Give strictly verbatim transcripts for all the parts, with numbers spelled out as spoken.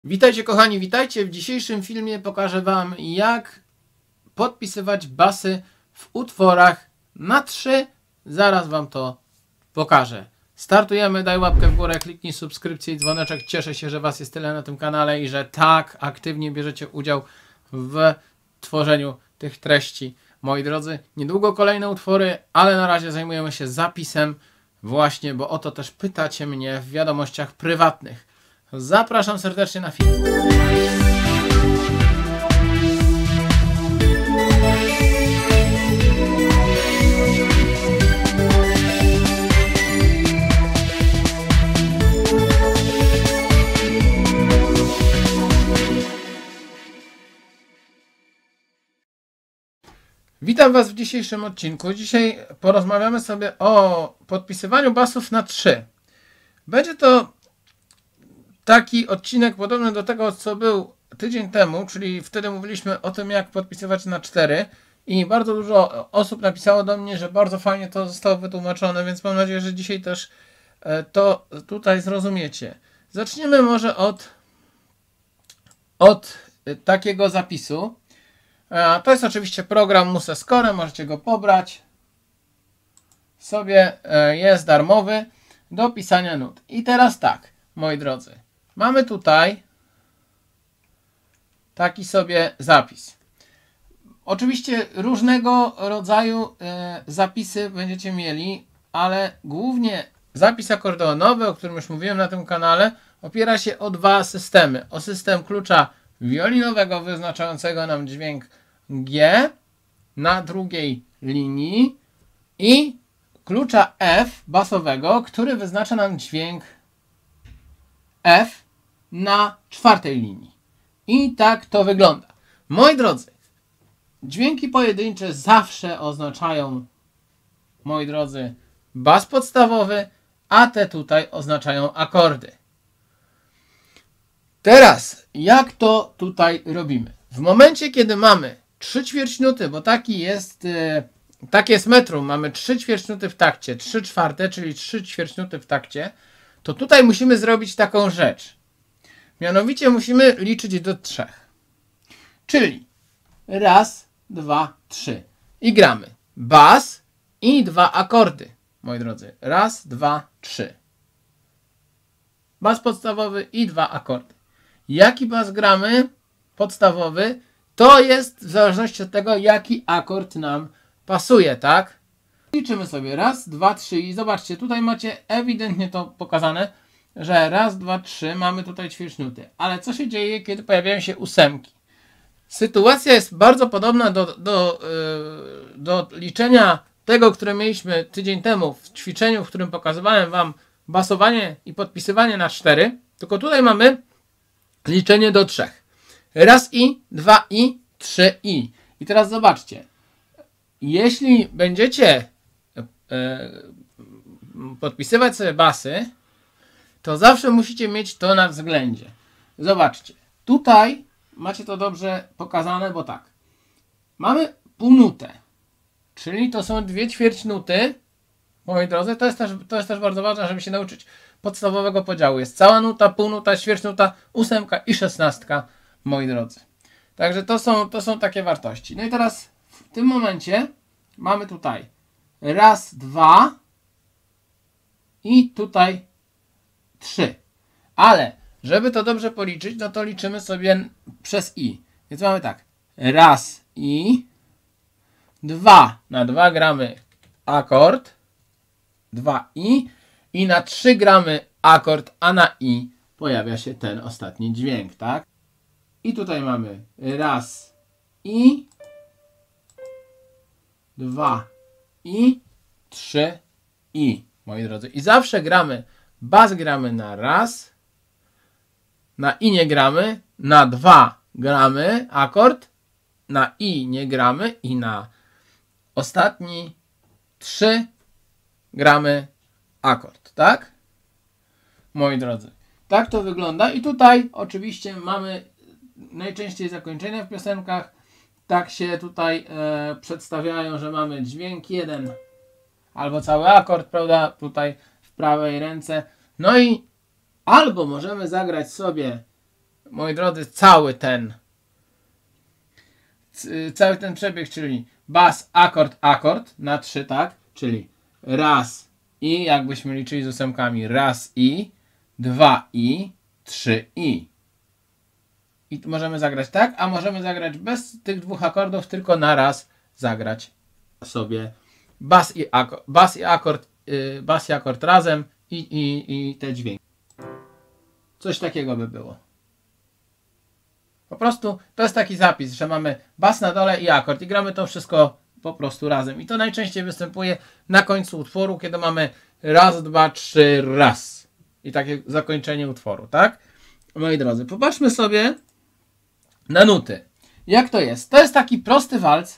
Witajcie kochani, witajcie. W dzisiejszym filmie pokażę Wam, jak podpisywać basy w utworach na trzy. Zaraz Wam to pokażę. Startujemy, daj łapkę w górę, kliknij subskrypcję i dzwoneczek. Cieszę się, że Was jest tyle na tym kanale i że tak aktywnie bierzecie udział w tworzeniu tych treści. Moi drodzy, niedługo kolejne utwory, ale na razie zajmujemy się zapisem właśnie, bo o to też pytacie mnie w wiadomościach prywatnych. Zapraszam serdecznie na film. Witam Was w dzisiejszym odcinku. Dzisiaj porozmawiamy sobie o podpisywaniu basów na trzy. Będzie to taki odcinek podobny do tego, co był tydzień temu, czyli wtedy mówiliśmy o tym, jak podpisywać na cztery i bardzo dużo osób napisało do mnie, że bardzo fajnie to zostało wytłumaczone, więc mam nadzieję, że dzisiaj też to tutaj zrozumiecie. Zaczniemy może od, od takiego zapisu. To jest oczywiście program MuseScore, możecie go pobrać sobie, jest darmowy do pisania nut. I teraz tak, moi drodzy, mamy tutaj taki sobie zapis. Oczywiście różnego rodzaju zapisy będziecie mieli, ale głównie zapis akordeonowy, o którym już mówiłem na tym kanale, opiera się o dwa systemy. O system klucza wiolinowego wyznaczającego nam dźwięk G na drugiej linii i klucza F basowego, który wyznacza nam dźwięk F na czwartej linii. I tak to wygląda. Moi drodzy, dźwięki pojedyncze zawsze oznaczają, moi drodzy, bas podstawowy, a te tutaj oznaczają akordy. Teraz, jak to tutaj robimy? W momencie, kiedy mamy trzy ćwierćnuty, bo taki jest, yy, takie jest metrum, mamy trzy ćwierćnuty w takcie, trzy czwarte, czyli trzy ćwierćnuty w takcie, to tutaj musimy zrobić taką rzecz. Mianowicie musimy liczyć do trzech. Czyli raz, dwa, trzy. I gramy bas i dwa akordy, moi drodzy. Raz, dwa, trzy. Bas podstawowy i dwa akordy. Jaki bas gramy? Podstawowy. To jest w zależności od tego, jaki akord nam pasuje, tak? Liczymy sobie raz, dwa, trzy i zobaczcie, tutaj macie ewidentnie to pokazane, że raz, dwa, trzy mamy tutaj ćwierćnuty. Ale co się dzieje, kiedy pojawiają się ósemki? Sytuacja jest bardzo podobna do, do, yy, do liczenia tego, które mieliśmy tydzień temu w ćwiczeniu, w którym pokazywałem Wam basowanie i podpisywanie na cztery, tylko tutaj mamy liczenie do trzech. Raz i, dwa i, trzy i. I teraz zobaczcie, jeśli będziecie yy, podpisywać sobie basy, to zawsze musicie mieć to na względzie. Zobaczcie, tutaj macie to dobrze pokazane, bo tak, mamy półnutę, czyli to są dwie ćwierćnuty, moi drodzy, to jest też, to jest też bardzo ważne, żeby się nauczyć podstawowego podziału. Jest cała nuta, półnuta, ćwierćnuta, ósemka i szesnastka, moi drodzy. Także to są, to są takie wartości. No i teraz w tym momencie mamy tutaj raz, dwa i tutaj trzy. Ale żeby to dobrze policzyć, no to liczymy sobie przez i. Więc mamy tak. Raz i dwa. Na dwa gramy akord. Dwa i. I na trzy gramy akord, a na i pojawia się ten ostatni dźwięk, tak? I tutaj mamy raz i. Dwa i. Trzy i. Moi drodzy. I zawsze gramy bas gramy na raz, na i nie gramy, na dwa gramy akord, na i nie gramy i na ostatni trzy gramy akord, tak? Moi drodzy, tak to wygląda i tutaj oczywiście mamy najczęściej zakończenia w piosenkach, tak się tutaj e, przedstawiają, że mamy dźwięk jeden albo cały akord, prawda, tutaj w prawej ręce. No i albo możemy zagrać sobie moi drodzy, cały ten cały ten przebieg, czyli bas, akord, akord na trzy, tak? Czyli raz i, jakbyśmy liczyli z ósemkami, raz i, dwa i, trzy i. I możemy zagrać tak, a możemy zagrać bez tych dwóch akordów, tylko na raz zagrać sobie bas i akord, bas i akord, yy, bas i akord razem i, i, i te dźwięki. Coś takiego by było. Po prostu to jest taki zapis, że mamy bas na dole i akord i gramy to wszystko po prostu razem. I to najczęściej występuje na końcu utworu, kiedy mamy raz, dwa, trzy, raz. I takie zakończenie utworu, tak? Moi drodzy, popatrzmy sobie na nuty. Jak to jest? To jest taki prosty walc,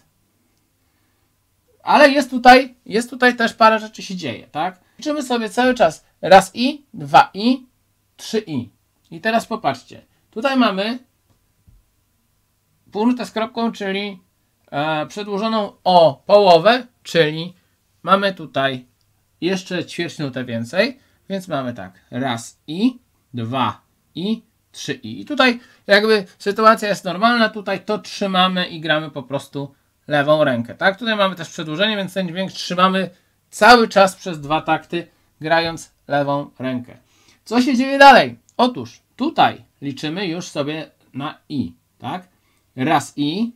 ale jest tutaj, jest tutaj też parę rzeczy się dzieje, tak? Liczymy sobie cały czas raz i, dwa i, trzy i. I teraz popatrzcie. Tutaj mamy półnutę z kropką, czyli e, przedłużoną o połowę, czyli mamy tutaj jeszcze ćwierćnutę więcej, więc mamy tak, raz i, dwa i, trzy i. I tutaj jakby sytuacja jest normalna, tutaj to trzymamy i gramy po prostu lewą rękę, tak? Tutaj mamy też przedłużenie, więc ten dźwięk trzymamy cały czas przez dwa takty, grając lewą rękę. Co się dzieje dalej? Otóż tutaj liczymy już sobie na i, tak? Raz i,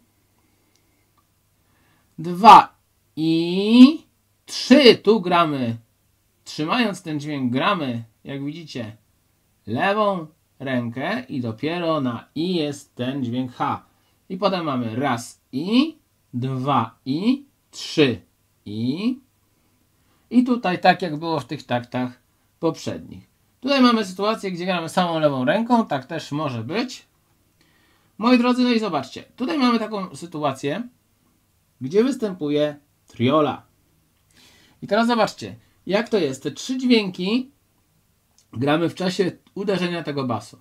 dwa i, trzy, tu gramy, trzymając ten dźwięk gramy, jak widzicie, lewą rękę i dopiero na i jest ten dźwięk H. I potem mamy raz i, dwa i, trzy i. I tutaj tak jak było w tych taktach poprzednich. Tutaj mamy sytuację, gdzie gramy samą lewą ręką, tak też może być. Moi drodzy, no i zobaczcie, tutaj mamy taką sytuację, gdzie występuje triola. I teraz zobaczcie, jak to jest. Te trzy dźwięki gramy w czasie uderzenia tego basu.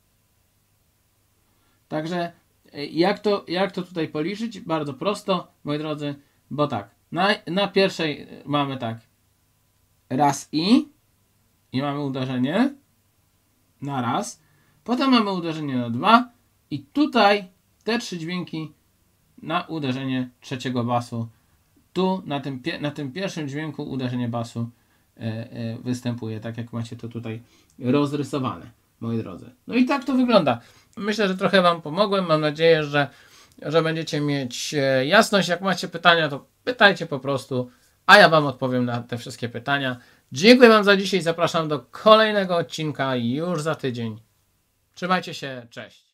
Także jak to, jak to tutaj policzyć? Bardzo prosto, moi drodzy, bo tak, na, na pierwszej mamy tak, raz i, i mamy uderzenie na raz, potem mamy uderzenie na dwa i tutaj te trzy dźwięki na uderzenie trzeciego basu. Tu na tym, na tym pierwszym dźwięku uderzenie basu e, e, występuje, tak jak macie to tutaj rozrysowane, moi drodzy. No i tak to wygląda. Myślę, że trochę Wam pomogłem. Mam nadzieję, że, że będziecie mieć jasność. Jak macie pytania, to pytajcie po prostu, a ja Wam odpowiem na te wszystkie pytania. Dziękuję Wam za dzisiaj. Zapraszam do kolejnego odcinka już za tydzień. Trzymajcie się. Cześć.